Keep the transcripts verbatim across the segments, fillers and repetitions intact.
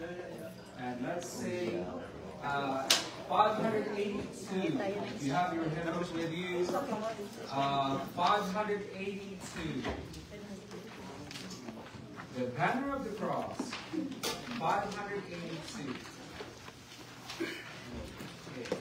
And let's say uh, five hundred eighty-two. If you have your hymnals with you, uh, five hundred eighty-two. The banner of the cross, five hundred eighty-two. Okay.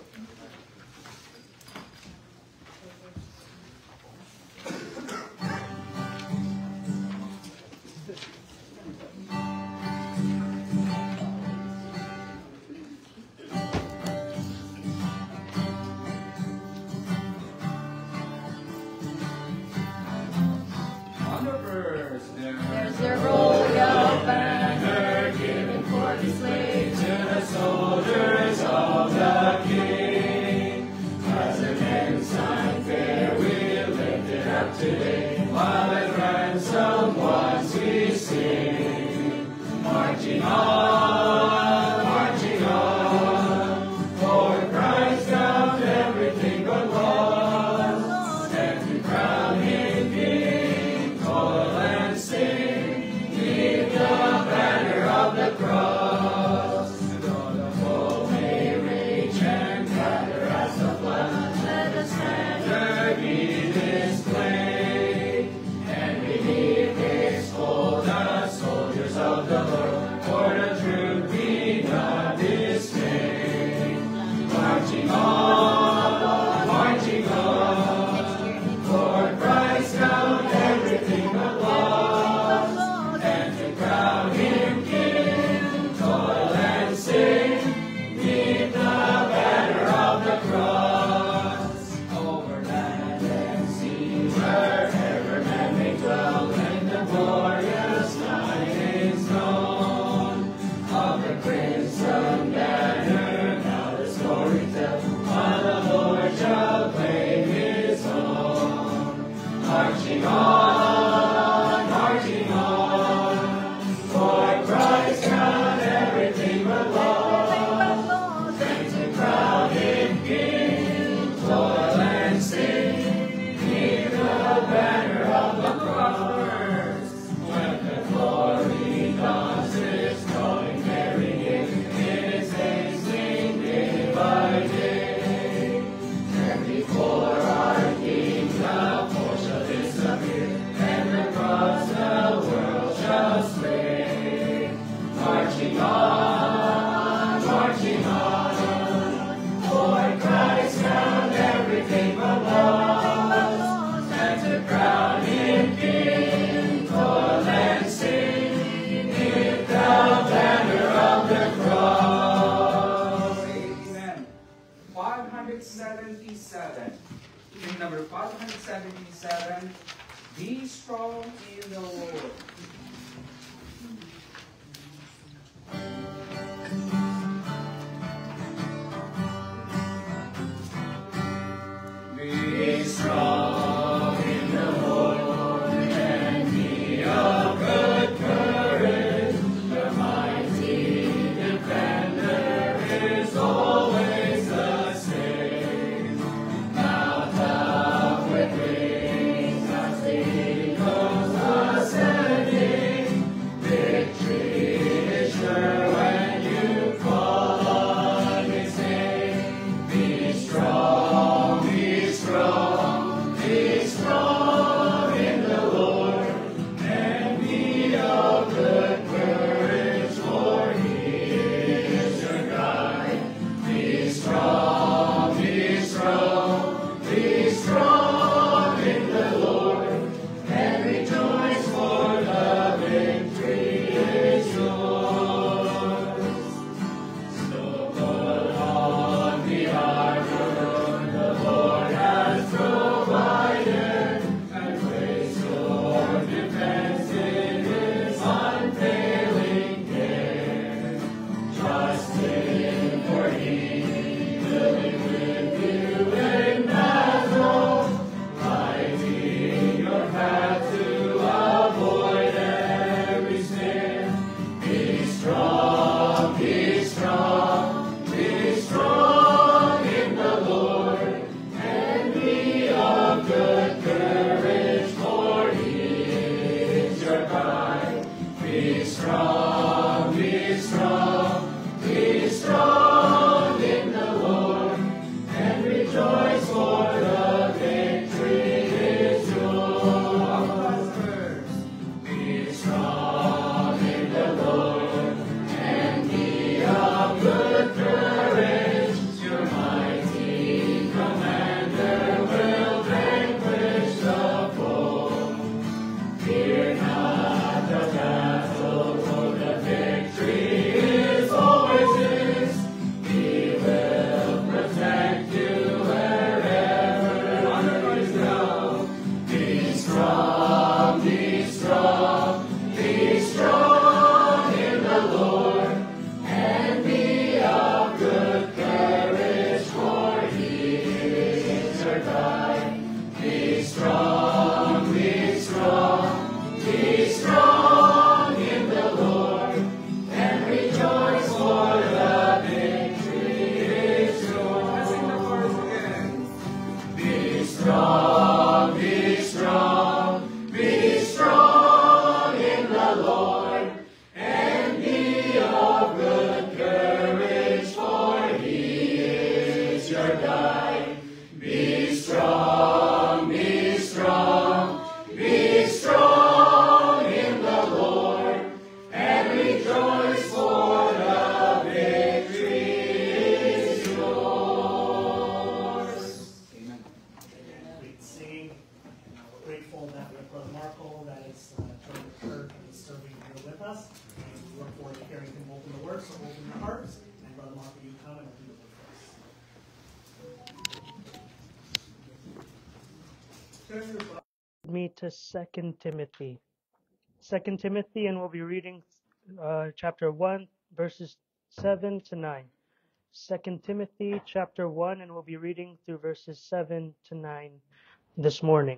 On the verse, there's a royal banner given for the slaves to the soldiers of the King. As an ensign fair we lift it up today, while at ransom once we sing. Marching on, marching on, for Christ found everything but lost, and to crown him King, toil and sing, leave the banner of the cross. And all the foe may rage and gather as the flood, let the standard be displayed, and beneath its fold the soldiers of the Lord, for the truth be not dismayed. Marching on, marching on, for Christ found everything but lost, and to crown him King, toil and sing, neath the banner of the cross. Over land and sea, wherever man may dwell, when the glorious night is known, of the crimson banner now the story tells, while the Lord shall claim his own. Marching on, marching on, for Christ found everything but lost, and to crown him King, toil and sing, neath the banner of the cross. When the glory dawns its dawning, carrying it in its hastening day by day, and before our King the foe shall disappear, and the cross the world shall slay. Marching on, marching on, for Christ found everything but lost, and to crown him King, toil and sing, neath the banner of the cross. Amen. five hundred seventy-seven. Hymn number five hundred seventy-seven. Be strong in the Lord. Be strong in the Lord, and be of good courage. The mighty defender is always the same. Mount up with wings as the eagles ascend. him open the word, so open your hearts, and Brother Mark, you come and open the word for us. Me to Second Timothy. Second Timothy, and we'll be reading uh, chapter one, verses seven to nine. Second Timothy chapter one, and we'll be reading through verses seven to nine this morning.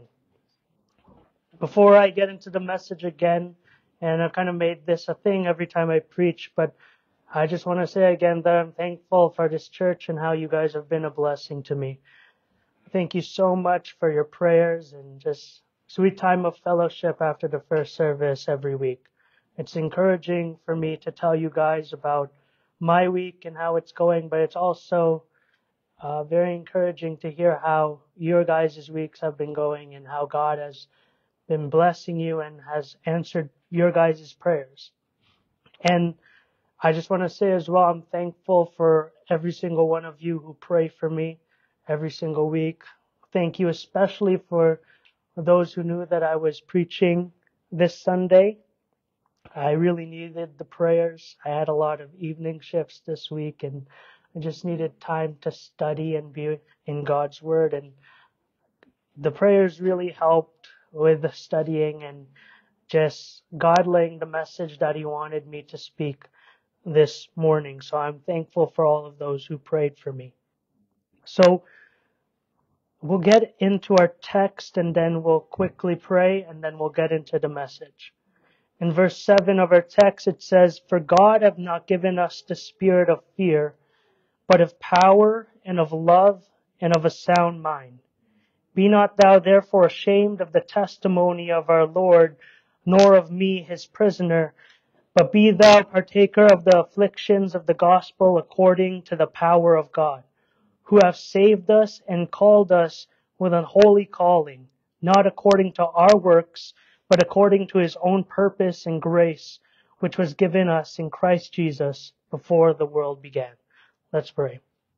Before I get into the message again, and I've kind of made this a thing every time I preach, but I just want to say again that I'm thankful for this church and how you guys have been a blessing to me. Thank you so much for your prayers and just sweet time of fellowship after the first service every week. It's encouraging for me to tell you guys about my week and how it's going, but it's also uh, very encouraging to hear how your guys' weeks have been going and how God has been blessing you and has answered your guys' prayers. And I just want to say as well, I'm thankful for every single one of you who pray for me every single week. Thank you especially for those who knew that I was preaching this Sunday. I really needed the prayers. I had a lot of evening shifts this week, and I just needed time to study and be in God's Word. And the prayers really helped with the studying and just God laying the message that He wanted me to speak this morning. So I'm thankful for all of those who prayed for me. So we'll get into our text and then we'll quickly pray and then we'll get into the message. In verse seven of our text, it says, "For God hath not given us the spirit of fear, but of power and of love and of a sound mind. Be not thou therefore ashamed of the testimony of our Lord, nor of me his prisoner, but be thou partaker of the afflictions of the gospel according to the power of God, who hath saved us and called us with an holy calling, not according to our works, but according to his own purpose and grace, which was given us in Christ Jesus before the world began." Let's pray.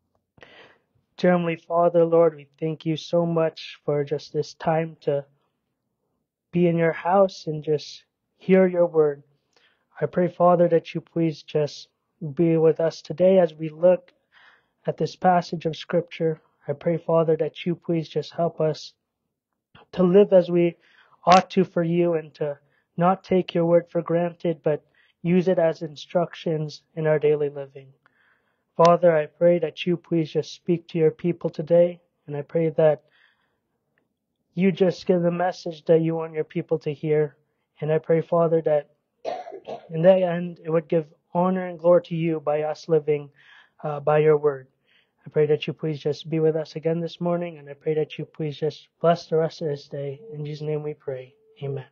Dear Heavenly Father, Lord, we thank you so much for just this time to be in your house and just hear your word. I pray, Father, that you please just be with us today as we look at this passage of Scripture. I pray, Father, that you please just help us to live as we ought to for you and to not take your word for granted, but use it as instructions in our daily living. Father, I pray that you please just speak to your people today, and I pray that you just give the message that you want your people to hear. And I pray, Father, that in the end, it would give honor and glory to you by us living uh, by your word. I pray that you please just be with us again this morning, and I pray that you please just bless the rest of this day. In Jesus' name we pray. Amen.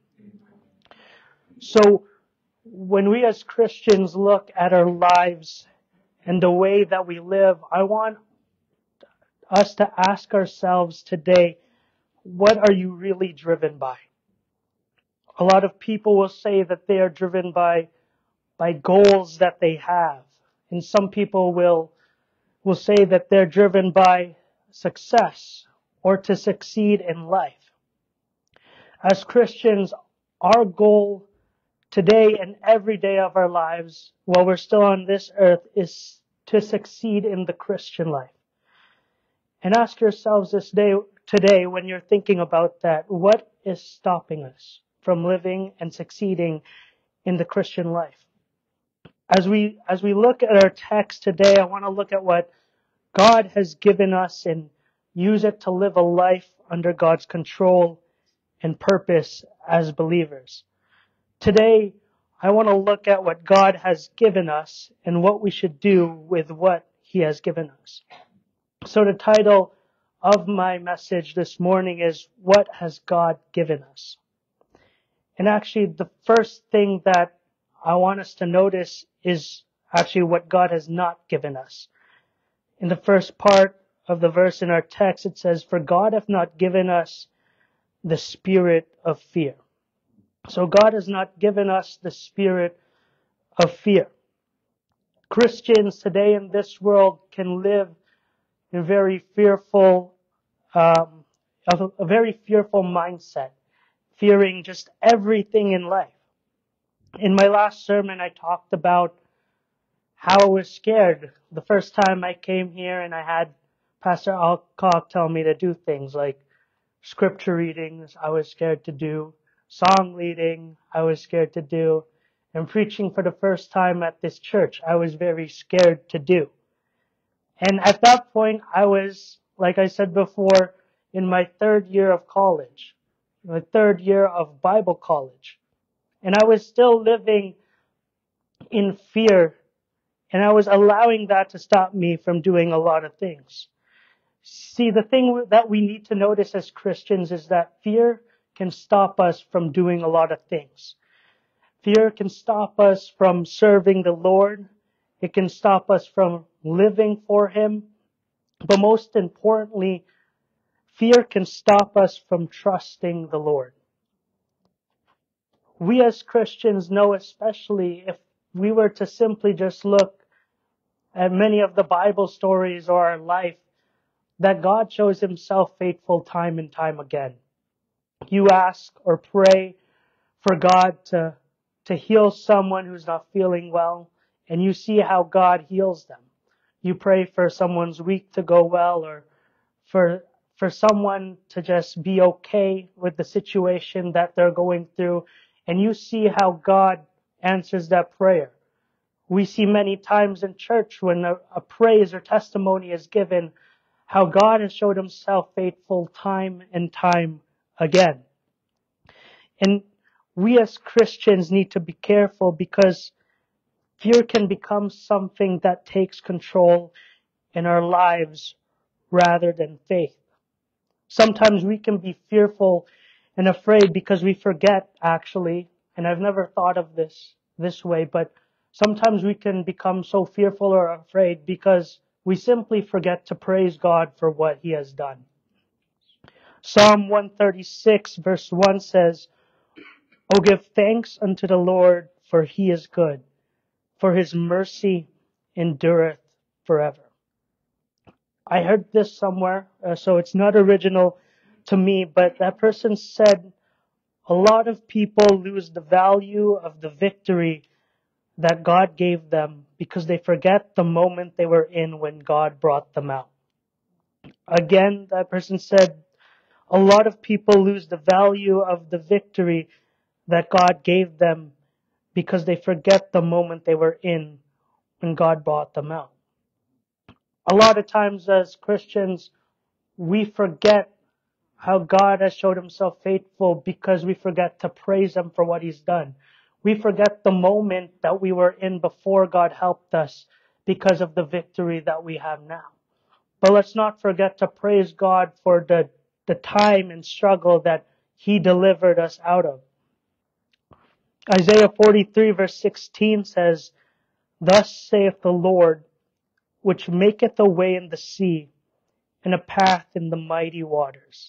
So, when we as Christians look at our lives and the way that we live, I want us to ask ourselves today, what are you really driven by? A lot of people will say that they are driven by by goals that they have. And some people will will say that they're driven by success or to succeed in life. As Christians, our goal today and every day of our lives, while we're still on this earth, is to succeed in the Christian life. And ask yourselves this day, today, when you're thinking about that, what is stopping us from living and succeeding in the Christian life? As we as we look at our text today, I want to look at what God has given us and use it to live a life under God's control and purpose as believers. Today, I want to look at what God has given us and what we should do with what He has given us. So the title of my message this morning is, "What has God given us?" And actually, the first thing that I want us to notice is actually what God has not given us. In the first part of the verse in our text, it says, "For God hath not given us the spirit of fear." So God has not given us the spirit of fear. Christians today in this world can live in a very fearful, um, a, a very fearful mindset, fearing just everything in life. In my last sermon, I talked about how I was scared the first time I came here and I had Pastor Alcock tell me to do things like scripture readings I was scared to do, song leading I was scared to do, and preaching for the first time at this church I was very scared to do. And at that point I was, like I said before, in my third year of college, my third year of Bible college. And I was still living in fear, and I was allowing that to stop me from doing a lot of things. See, the thing that we need to notice as Christians is that fear can stop us from doing a lot of things. Fear can stop us from serving the Lord. It can stop us from living for Him. But most importantly, fear can stop us from trusting the Lord. We as Christians know, especially if we were to simply just look at many of the Bible stories or our life, that God shows Himself faithful time and time again. You ask or pray for God to, to heal someone who's not feeling well, and you see how God heals them. You pray for someone's week to go well, or for for someone to just be okay with the situation that they're going through, and you see how God answers that prayer. We see many times in church when a, a praise or testimony is given, how God has showed Himself faithful time and time again. And we as Christians need to be careful, because fear can become something that takes control in our lives rather than faith. Sometimes we can be fearful and afraid because we forget, actually, and I've never thought of this this way, but sometimes we can become so fearful or afraid because we simply forget to praise God for what He has done. Psalm one thirty-six verse one says, "O give thanks unto the Lord, for He is good, for His mercy endureth forever." I heard this somewhere, uh, so it's not original to me, but that person said a lot of people lose the value of the victory that God gave them because they forget the moment they were in when God brought them out. Again, that person said a lot of people lose the value of the victory that God gave them because they forget the moment they were in when God brought them out. A lot of times as Christians, we forget how God has showed Himself faithful because we forget to praise Him for what He's done. We forget the moment that we were in before God helped us because of the victory that we have now. But let's not forget to praise God for the, the time and struggle that He delivered us out of. Isaiah forty-three verse sixteen says, "Thus saith the Lord, which maketh a way in the sea, and a path in the mighty waters."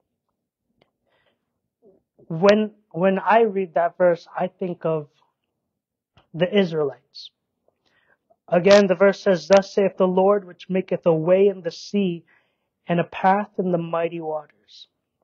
When when I read that verse, I think of the Israelites. Again, the verse says, "Thus saith the Lord, which maketh a way in the sea, and a path in the mighty waters."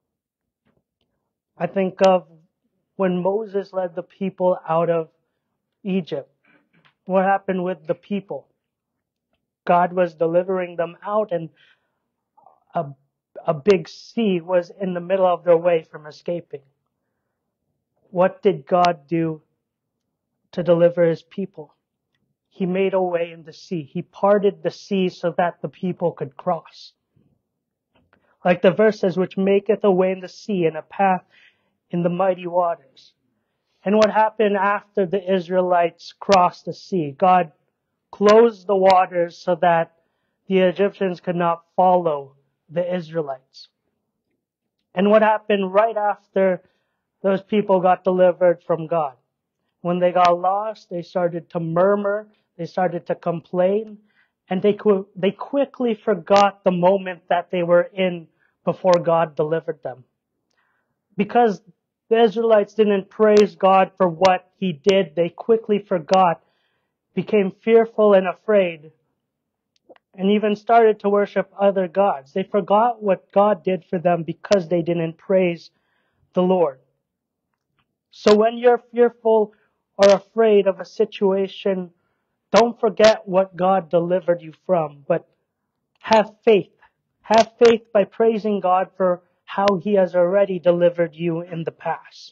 I think of when Moses led the people out of Egypt. What happened with the people? God was delivering them out, and a, a big sea was in the middle of their way from escaping. What did God do to deliver His people? He made a way in the sea. He parted the sea so that the people could cross. Like the verse says, "which maketh a way in the sea and a path in the mighty waters." And what happened after the Israelites crossed the sea? God closed the waters so that the Egyptians could not follow the Israelites. And what happened right after those people got delivered from God? When they got lost, they started to murmur, they started to complain, and they qu- they quickly forgot the moment that they were in before God delivered them. Because the Israelites didn't praise God for what He did, they quickly forgot, became fearful and afraid, and even started to worship other gods. They forgot what God did for them because they didn't praise the Lord. So when you're fearful or afraid of a situation Don't forget what God delivered you from, but have faith. Have faith by praising God for how He has already delivered you in the past.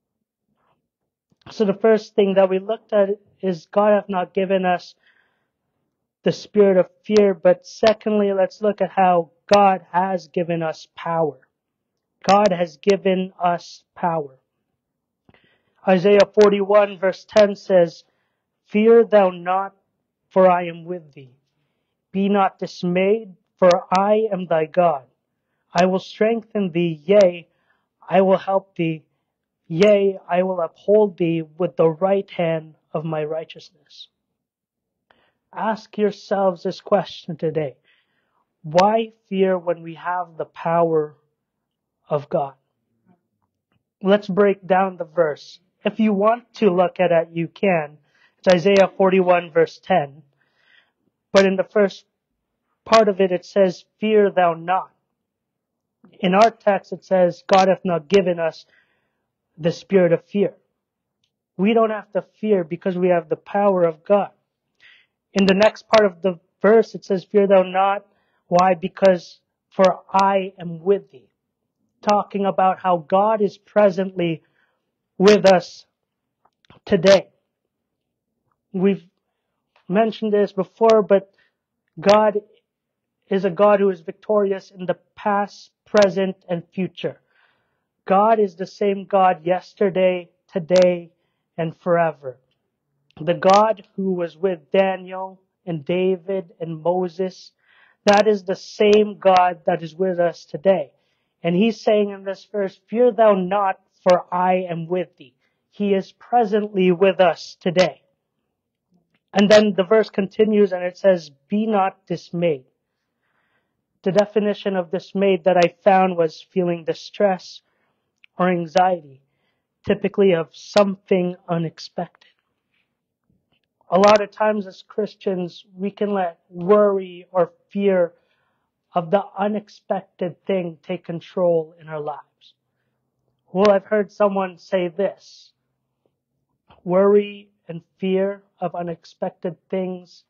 So the first thing that we looked at is God hath not given us the spirit of fear, but secondly, let's look at how God has given us power. God has given us power. Isaiah forty-one verse ten says, Fear thou not, for I am with thee. Be not dismayed, for I am thy God. I will strengthen thee, yea, I will help thee. Yea, I will uphold thee with the right hand of my righteousness. Ask yourselves this question today. Why fear when we have the power of God? Let's break down the verse. If you want to look at it, you can. It's Isaiah forty-one verse ten. But in the first part of it, it says, Fear thou not. In our text, it says, God hath not given us the spirit of fear. We don't have to fear because we have the power of God. In the next part of the verse, it says, Fear thou not. Why? Because for I am with thee. Talking about how God is presently with us today. We've mentioned this before, but God is a God who is victorious in the past, present, and future. God is the same God yesterday, today, and forever. The God who was with Daniel and David and Moses, that is the same God that is with us today. And he's saying in this verse, Fear thou not, for I am with thee. He is presently with us today. And then the verse continues and it says, Be not dismayed. The definition of dismayed that I found was feeling distress or anxiety, typically of something unexpected. A lot of times as Christians, we can let worry or fear of the unexpected thing take control in our lives. Well, I've heard someone say this. Worry and fear of unexpected things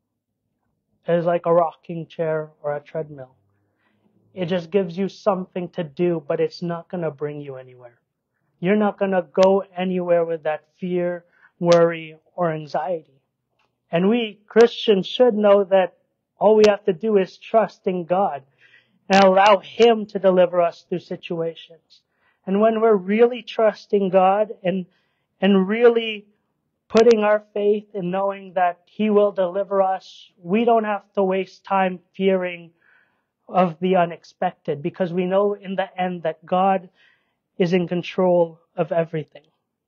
is like a rocking chair or a treadmill. It just gives you something to do, but it's not going to bring you anywhere. You're not going to go anywhere with that fear, worry, or anxiety. And we Christians should know that all we have to do is trust in God and allow Him to deliver us through situations. And when we're really trusting God and and really putting our faith in knowing that He will deliver us, we don't have to waste time fearing of the unexpected because we know in the end that God is in control of everything.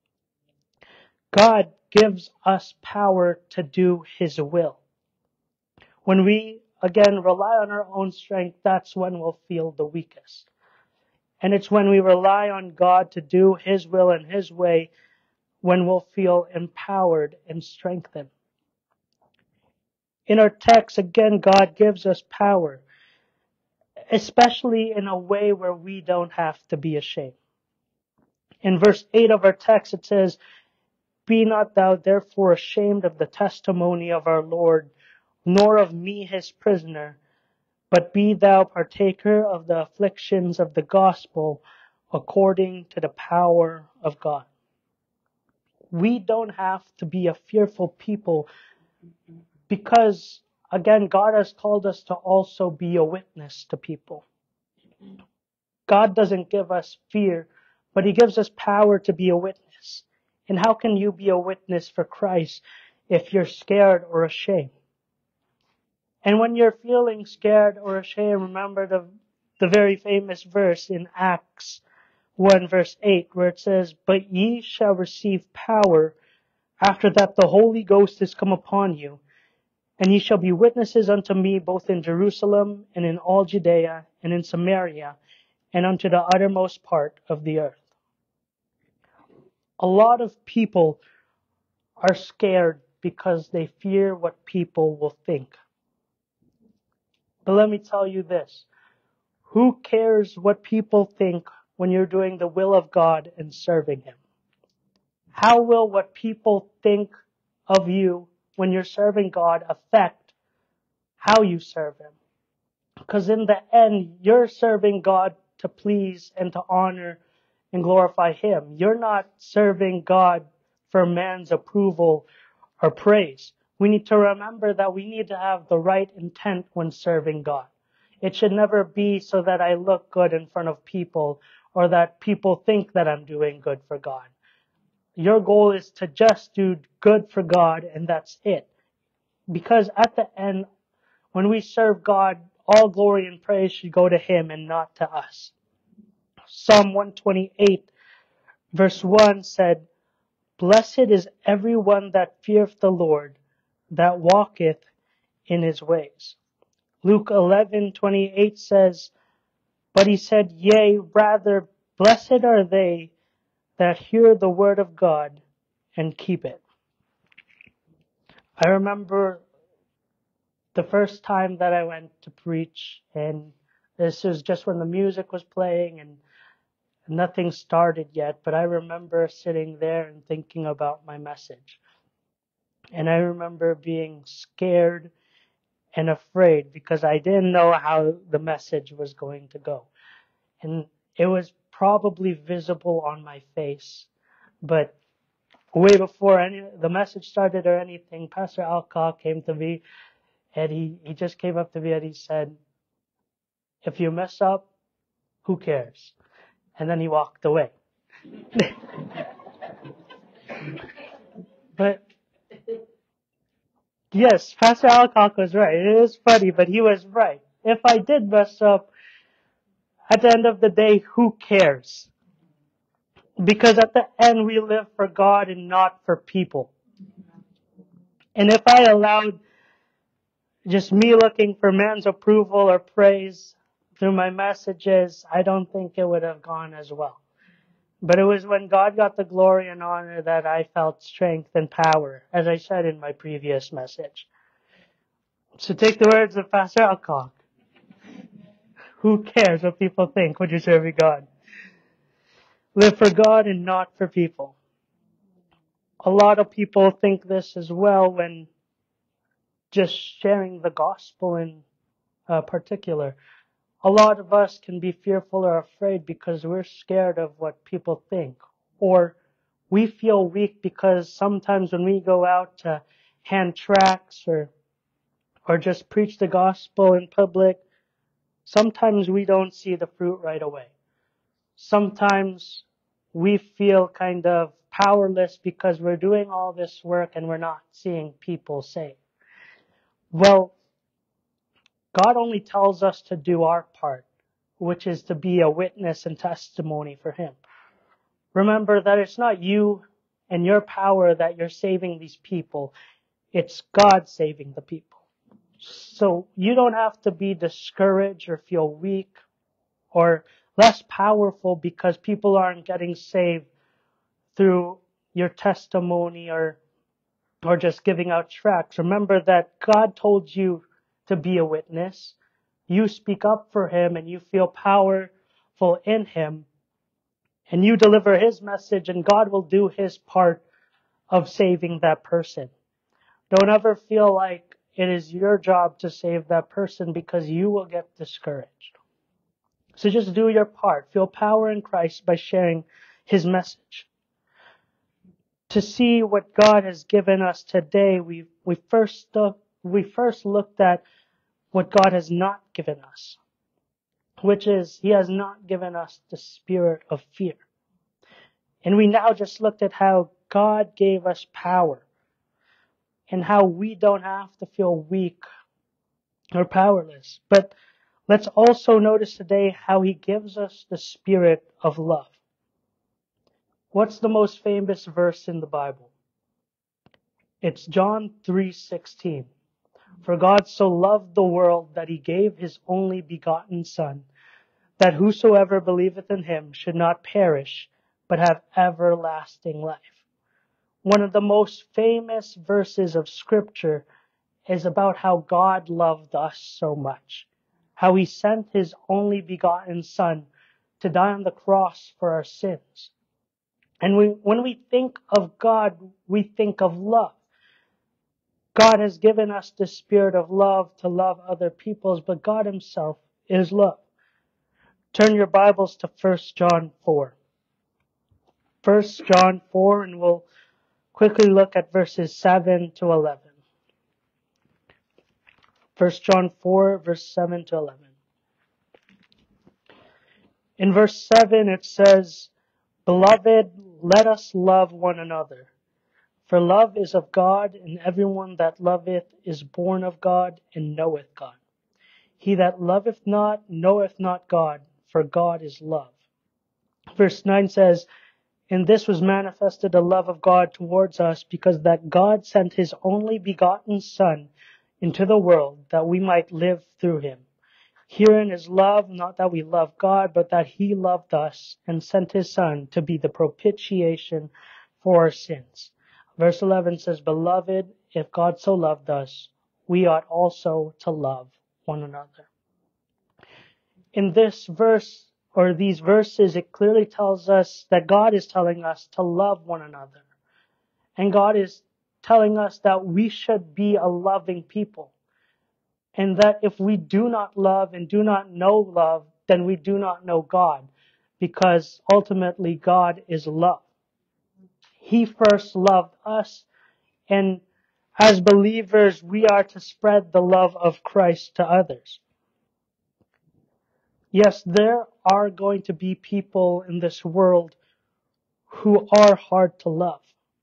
God gives us power to do His will. When we, again, rely on our own strength, that's when we'll feel the weakest. And it's when we rely on God to do His will and His way when we'll feel empowered and strengthened. In our text, again, God gives us power, especially in a way where we don't have to be ashamed. In verse eight of our text, it says, Be not thou therefore ashamed of the testimony of our Lord, nor of me his prisoner, but be thou partaker of the afflictions of the gospel according to the power of God. We don't have to be a fearful people because, again, God has called us to also be a witness to people. God doesn't give us fear, but He gives us power to be a witness. And how can you be a witness for Christ if you're scared or ashamed? And when you're feeling scared or ashamed, remember the, the very famous verse in Acts one verse eight where it says, But ye shall receive power after that the Holy Ghost is come upon you, and ye shall be witnesses unto me both in Jerusalem and in all Judea and in Samaria and unto the uttermost part of the earth. A lot of people are scared because they fear what people will think. But let me tell you this. Who cares what people think when you're doing the will of God and serving Him? How will what people think of you when you're serving God affect how you serve Him. Because in the end, you're serving God to please and to honor and glorify Him. You're not serving God for man's approval or praise. We need to remember that we need to have the right intent when serving God. It should never be so that I look good in front of people or that people think that I'm doing good for God. Your goal is to just do good for God, and that's it. Because at the end, when we serve God, all glory and praise should go to Him and not to us. Psalm one twenty-eight verse one said, "Blessed is everyone that feareth the Lord, that walketh in His ways." Luke eleven twenty-eight says, "But He said, Yea, rather, blessed are they that hear the word of God and keep it." I remember the first time that I went to preach, and this was just when the music was playing and nothing started yet, but I remember sitting there and thinking about my message. And I remember being scared and afraid because I didn't know how the message was going to go. And it was probably visible on my face. But way before any the message started or anything, Pastor Alcock came to me, and he, he just came up to me and he said, "If you mess up, who cares?" And then he walked away. But yes, Pastor Alcock was right. It is funny, but he was right. If I did mess up, at the end of the day, who cares? Because at the end, we live for God and not for people. And if I allowed just me looking for man's approval or praise through my messages, I don't think it would have gone as well. But it was when God got the glory and honor that I felt strength and power, as I said in my previous message. So take the words of Pastor Alcock. Who cares what people think when you're serving God? Live for God and not for people. A lot of people think this as well when just sharing the gospel in uh, particular. A lot of us can be fearful or afraid because we're scared of what people think. Or we feel weak because sometimes when we go out to hand tracts or or just preach the gospel in public, sometimes we don't see the fruit right away. Sometimes we feel kind of powerless because we're doing all this work and we're not seeing people saved. Well, God only tells us to do our part, which is to be a witness and testimony for Him. Remember that it's not you and your power that you're saving these people. It's God saving the people. So you don't have to be discouraged or feel weak or less powerful because people aren't getting saved through your testimony or or just giving out tracts. Remember that God told you to be a witness. You speak up for Him and you feel powerful in Him. And you deliver His message and God will do His part of saving that person. Don't ever feel like it is your job to save that person because you will get discouraged. So just do your part. Feel power in Christ by sharing His message. To see what God has given us today, we we first look, we first looked at what God has not given us, which is He has not given us the spirit of fear. And we now just looked at how God gave us power and how we don't have to feel weak or powerless. But let's also notice today how He gives us the spirit of love. What's the most famous verse in the Bible? It's John three sixteen. For God so loved the world that He gave His only begotten Son, that whosoever believeth in Him should not perish, but have everlasting life. One of the most famous verses of Scripture is about how God loved us so much, how He sent His only begotten Son to die on the cross for our sins. And we, when we think of God, we think of love. God has given us the spirit of love to love other peoples, but God himself is love. Turn your Bibles to First John four. First John four, and we'll quickly look at verses seven to eleven. First John four, verse seven to eleven. In verse seven it says, "Beloved, let us love one another. For love is of God, and everyone that loveth is born of God, and knoweth God. He that loveth not knoweth not God, for God is love." Verse nine says, "In this was manifested the love of God towards us, because that God sent his only begotten Son into the world, that we might live through him. Herein is love, not that we love God, but that he loved us, and sent his Son to be the propitiation for our sins." Verse eleven says, "Beloved, if God so loved us, we ought also to love one another." In this verse, or these verses, it clearly tells us that God is telling us to love one another. And God is telling us that we should be a loving people. And that if we do not love and do not know love, then we do not know God. Because ultimately God is love. He first loved us, and as believers, we are to spread the love of Christ to others. Yes, there are going to be people in this world who are hard to love.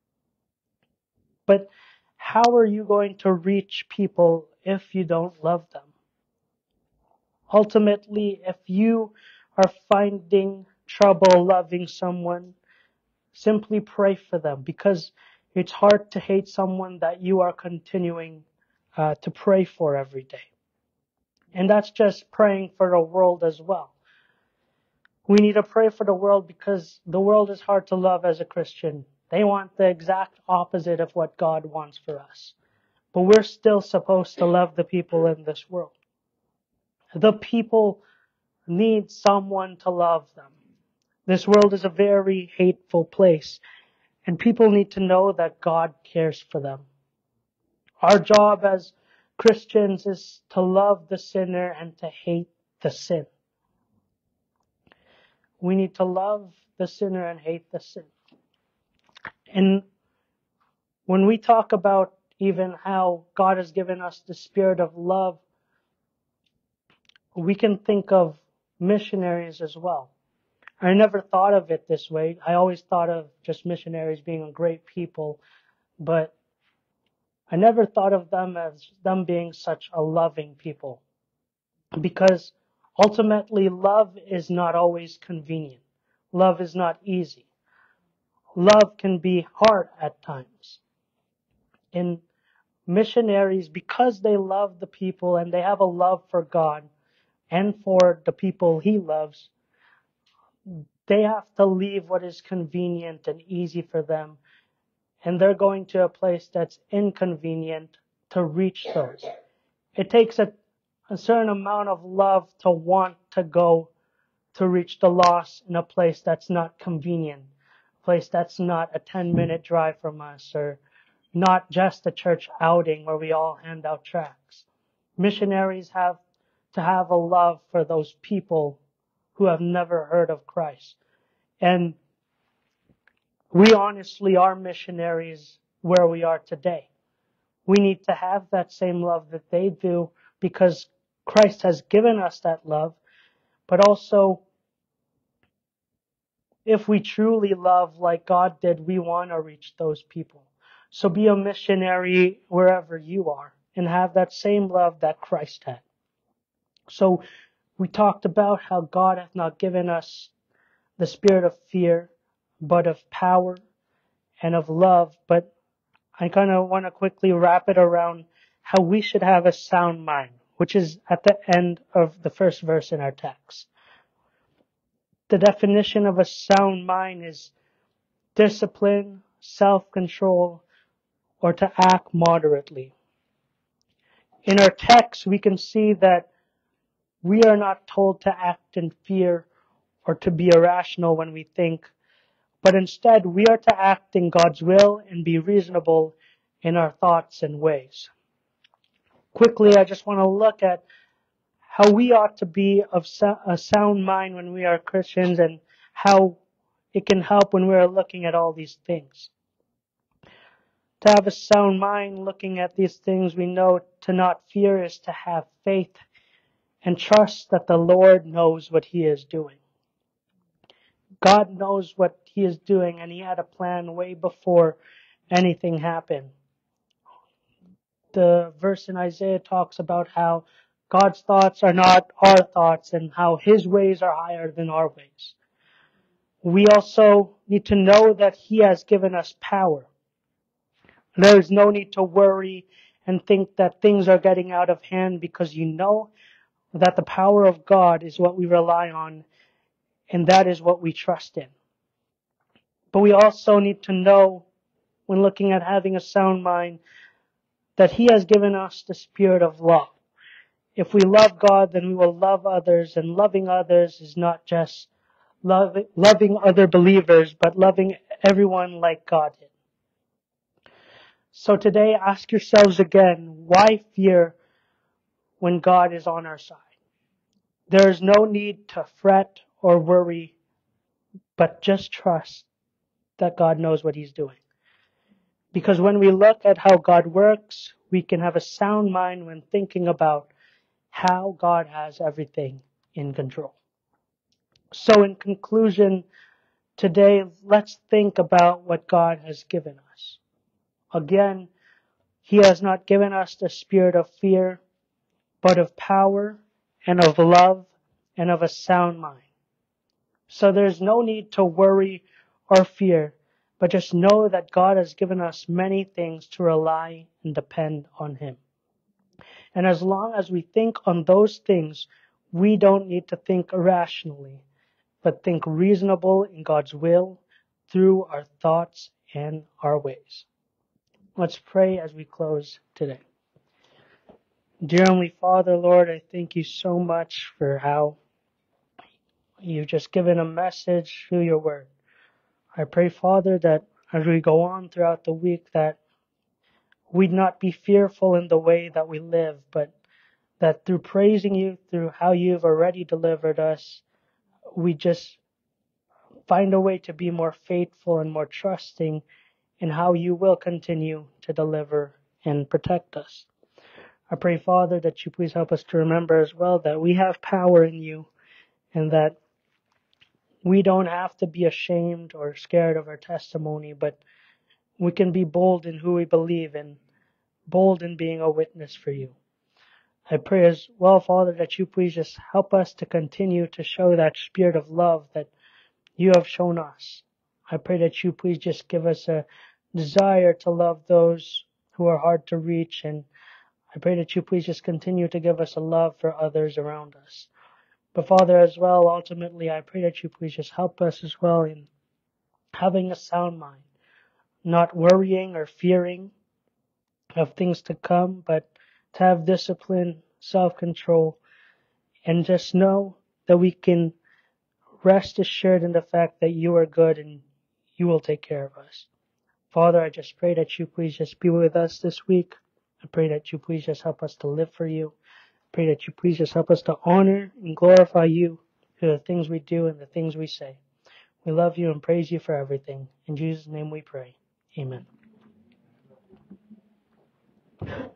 But how are you going to reach people if you don't love them? Ultimately, if you are finding trouble loving someone, simply pray for them, because it's hard to hate someone that you are continuing uh, to pray for every day. And that's just praying for the world as well. We need to pray for the world because the world is hard to love as a Christian. They want the exact opposite of what God wants for us. But we're still supposed to love the people in this world. The people need someone to love them. This world is a very hateful place, and people need to know that God cares for them. Our job as Christians is to love the sinner and to hate the sin. We need to love the sinner and hate the sin. And when we talk about even how God has given us the spirit of love, we can think of missionaries as well. I never thought of it this way. I always thought of just missionaries being great people, but I never thought of them as them being such a loving people. Because ultimately, love is not always convenient. Love is not easy. Love can be hard at times. And missionaries, because they love the people and they have a love for God and for the people he loves, they have to leave what is convenient and easy for them, and they're going to a place that's inconvenient to reach those. It takes a, a certain amount of love to want to go to reach the lost in a place that's not convenient, a place that's not a ten minute drive from us, or not just a church outing where we all hand out tracts. Missionaries have to have a love for those people who have never heard of Christ. And we honestly are missionaries where we are today. We need to have that same love that they do because Christ has given us that love. But also, if we truly love like God did, we want to reach those people. So be a missionary wherever you are and have that same love that Christ had. So we talked about how God hath not given us the spirit of fear, but of power and of love. But I kind of want to quickly wrap it around how we should have a sound mind, which is at the end of the first verse in our text. The definition of a sound mind is discipline, self-control, or to act moderately. In our text, we can see that we are not told to act in fear or to be irrational when we think, but instead we are to act in God's will and be reasonable in our thoughts and ways. Quickly, I just want to look at how we ought to be of a sound mind when we are Christians and how it can help when we are looking at all these things. To have a sound mind looking at these things, we know to not fear is to have faith and trust that the Lord knows what He is doing. God knows what He is doing, and He had a plan way before anything happened. The verse in Isaiah talks about how God's thoughts are not our thoughts and how His ways are higher than our ways. We also need to know that He has given us power. There is no need to worry and think that things are getting out of hand, because you know that the power of God is what we rely on, and that is what we trust in. But we also need to know, when looking at having a sound mind, that He has given us the spirit of love. If we love God, then we will love others, and loving others is not just love, loving other believers, but loving everyone like God did. So today, ask yourselves again, why fear when God is on our side? There is no need to fret or worry, but just trust that God knows what He's doing. Because when we look at how God works, we can have a sound mind when thinking about how God has everything in control. So in conclusion, today, let's think about what God has given us. Again, He has not given us the spirit of fear, but of power and of love and of a sound mind. So there's no need to worry or fear, but just know that God has given us many things to rely and depend on Him. And as long as we think on those things, we don't need to think irrationally, but think reasonable in God's will through our thoughts and our ways. Let's pray as we close today. Dear Heavenly Father, Lord, I thank You so much for how You've just given a message through Your word. I pray, Father, that as we go on throughout the week, that we'd not be fearful in the way that we live, but that through praising You, through how You've already delivered us, we just find a way to be more faithful and more trusting in how You will continue to deliver and protect us. I pray, Father, that You please help us to remember as well that we have power in You, and that we don't have to be ashamed or scared of our testimony, but we can be bold in who we believe and bold in being a witness for You. I pray as well, Father, that You please just help us to continue to show that spirit of love that You have shown us. I pray that You please just give us a desire to love those who are hard to reach, and I pray that You please just continue to give us a love for others around us. But Father, as well, ultimately, I pray that You please just help us as well in having a sound mind, not worrying or fearing of things to come, but to have discipline, self-control, and just know that we can rest assured in the fact that You are good and You will take care of us. Father, I just pray that You please just be with us this week. I pray that You please just help us to live for You. I pray that You please just help us to honor and glorify You through the things we do and the things we say. We love You and praise You for everything. In Jesus' name we pray. Amen.